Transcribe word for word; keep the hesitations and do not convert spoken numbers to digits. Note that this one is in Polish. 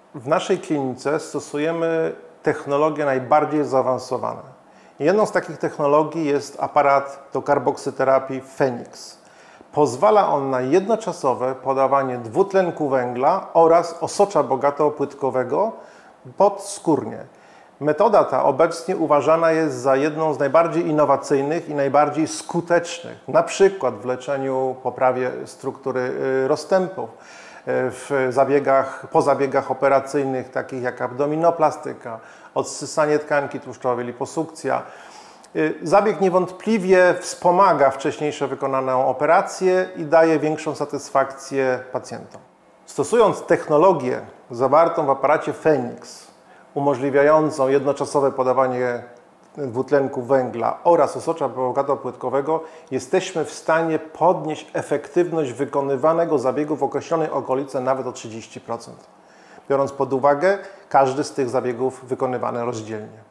W naszej klinice stosujemy technologie najbardziej zaawansowane. Jedną z takich technologii jest aparat do karboksyterapii Phenix. Pozwala on na jednoczasowe podawanie dwutlenku węgla oraz osocza bogato-płytkowego podskórnie. Metoda ta obecnie uważana jest za jedną z najbardziej innowacyjnych i najbardziej skutecznych, na przykład w leczeniu, poprawie struktury rozstępów, w zabiegach, po zabiegach operacyjnych takich jak abdominoplastyka, odsysanie tkanki tłuszczowej, liposukcja. Zabieg niewątpliwie wspomaga wcześniejsze wykonaną operację i daje większą satysfakcję pacjentom. Stosując technologię zawartą w aparacie Phenix, umożliwiającą jednoczasowe podawanie dwutlenku węgla oraz osocza bogato-płytkowego, jesteśmy w stanie podnieść efektywność wykonywanego zabiegu w określonej okolicy nawet o trzydzieści procent, biorąc pod uwagę każdy z tych zabiegów wykonywany rozdzielnie.